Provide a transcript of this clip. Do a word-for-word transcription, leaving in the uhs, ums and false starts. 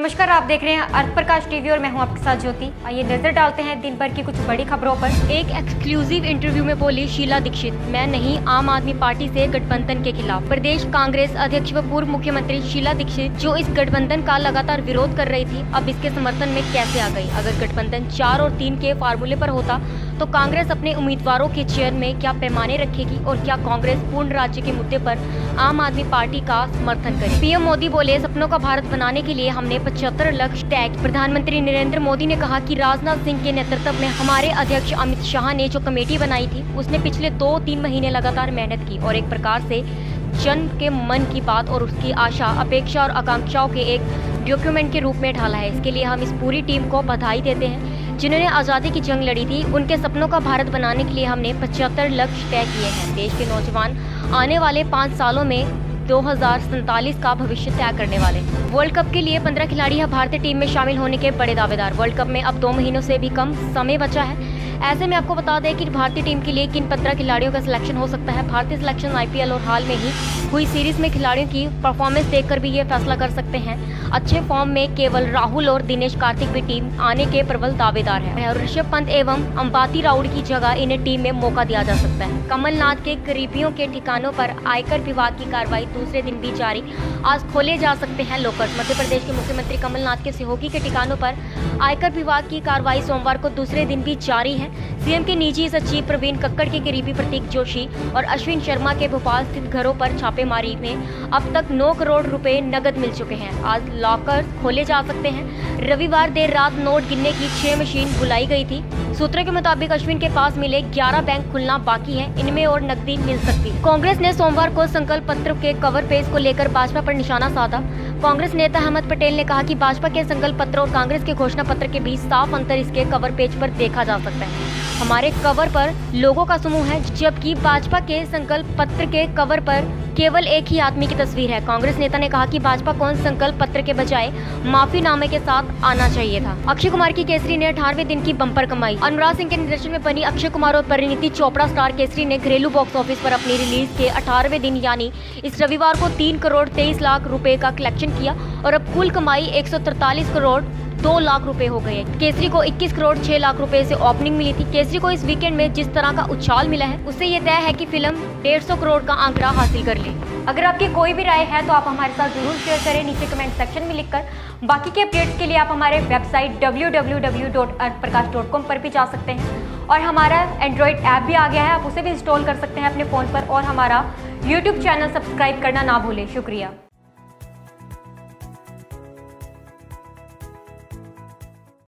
नमस्कार, आप देख रहे हैं अर्थ प्रकाश टीवी और मैं हूं आपके साथ ज्योति। आइए नजर डालते हैं दिन भर की कुछ बड़ी खबरों पर। एक एक्सक्लूसिव इंटरव्यू में बोली शीला दीक्षित, मैं नहीं आम आदमी पार्टी से गठबंधन के खिलाफ। प्रदेश कांग्रेस अध्यक्ष व पूर्व मुख्यमंत्री शीला दीक्षित जो इस गठबंधन का लगातार विरोध कर रही थी, अब इसके समर्थन में कैसे आ गई। अगर गठबंधन चार और तीन के फार्मूले पर होता तो कांग्रेस अपने उम्मीदवारों के चयन में क्या पैमाने रखेगी और क्या कांग्रेस पूर्ण राज्य के मुद्दे पर आम आदमी पार्टी का समर्थन करे। पीएम मोदी बोले, सपनों का भारत बनाने के लिए हमने पचहत्तर लक्ष्य टैग। प्रधानमंत्री नरेंद्र मोदी ने कहा कि राजनाथ सिंह के नेतृत्व में हमारे अध्यक्ष अमित शाह ने जो कमेटी बनाई थी उसने पिछले दो तीन महीने लगातार मेहनत की और एक प्रकार से जन के मन की बात और उसकी आशा, अपेक्षा और आकांक्षाओं के एक डॉक्यूमेंट के रूप में ढाला है। इसके लिए हम इस पूरी टीम को बधाई देते हैं जिन्होंने आज़ादी की जंग लड़ी थी। उनके सपनों का भारत बनाने के लिए हमने पचहत्तर लक्ष्य तय किए हैं। देश के नौजवान आने वाले पाँच सालों में दो हज़ार सैंतालीस का भविष्य तय करने वाले। वर्ल्ड कप के लिए पंद्रह खिलाड़ी हैं भारतीय टीम में शामिल होने के बड़े दावेदार। वर्ल्ड कप में अब दो महीनों से भी कम समय बचा है। ऐसे में आपको बता दें कि भारतीय टीम के लिए किन पंद्रह खिलाड़ियों का सिलेक्शन हो सकता है। भारतीय सिलेक्शन आईपीएल और हाल में ही हुई सीरीज में खिलाड़ियों की परफॉर्मेंस देखकर भी ये फैसला कर सकते हैं। अच्छे फॉर्म में केवल राहुल और दिनेश कार्तिक भी टीम आने के प्रबल दावेदार हैं और ऋषभ पंत एवं अंबाती राउड की जगह इन्हें टीम में मौका दिया जा सकता है। कमलनाथ के करीबियों के ठिकानों पर आयकर विभाग की कार्रवाई दूसरे दिन भी जारी। आज खोले जा सकते हैं लॉकर्स। मध्य प्रदेश के मुख्यमंत्री कमलनाथ के सहयोगी के ठिकानों पर आयकर विभाग की कार्रवाई सोमवार को दूसरे दिन भी जारी है। सीएम के निजी सचिव प्रवीण कक्कड़ के करीबी प्रतीक जोशी और अश्विन शर्मा के भोपाल स्थित घरों पर छापेमारी में अब तक नौ करोड़ रुपए नकद मिल चुके हैं। आज लॉकर खोले जा सकते हैं। रविवार देर रात नोट गिनने की छह मशीन बुलाई गई थी। सूत्रों के मुताबिक अश्विन के पास मिले ग्यारह बैंक खुलना बाकी है, इनमें और नकदी मिल सकती है। कांग्रेस ने सोमवार को संकल्प पत्र के कवर पेज को लेकर भाजपा पर निशाना साधा। कांग्रेस नेता अहमद पटेल ने कहा कि भाजपा के संकल्प पत्र और कांग्रेस के घोषणा पत्र के बीच साफ अंतर इसके कवर पेज पर देखा जा सकता है। हमारे कवर पर लोगों का समूह है, जबकि भाजपा के संकल्प पत्र के कवर पर केवल एक ही आदमी की तस्वीर है। कांग्रेस नेता ने कहा कि भाजपा को संकल्प पत्र के बजाय माफीनामे के साथ आना चाहिए था। अक्षय कुमार की केसरी ने अठारहवें दिन की बम्पर कमाई। अनुराग सिंह के निर्देशन में बनी अक्षय कुमार और परिणीति चोपड़ा स्टार केसरी ने घरेलू बॉक्स ऑफिस पर अपनी रिलीज के अठारहवें दिन यानी इस रविवार को तीन करोड़ तेईस लाख रुपए का कलेक्शन किया और अब कुल कमाई एक सौ तरतालीस करोड़ दो लाख रुपए हो गए। केसरी को इक्कीस करोड़ छह लाख रुपए से ओपनिंग मिली थी। केसरी को इस वीकेंड में जिस तरह का उछाल मिला है उससे ये तय है कि फिल्म डेढ़ सौ करोड़ का आंकड़ा हासिल कर ले। अगर आपकी कोई भी राय है तो आप हमारे साथ जरूर शेयर करें नीचे कमेंट सेक्शन में लिखकर। बाकी के अपडेट्स के लिए आप हमारे website W W W dot Arth Prakash dot com पर भी जा सकते हैं और हमारा एंड्रॉइड ऐप भी आ गया है, आप उसे भी इंस्टॉल कर सकते हैं अपने फ़ोन पर और हमारा यूट्यूब चैनल सब्सक्राइब करना ना भूलें। शुक्रिया।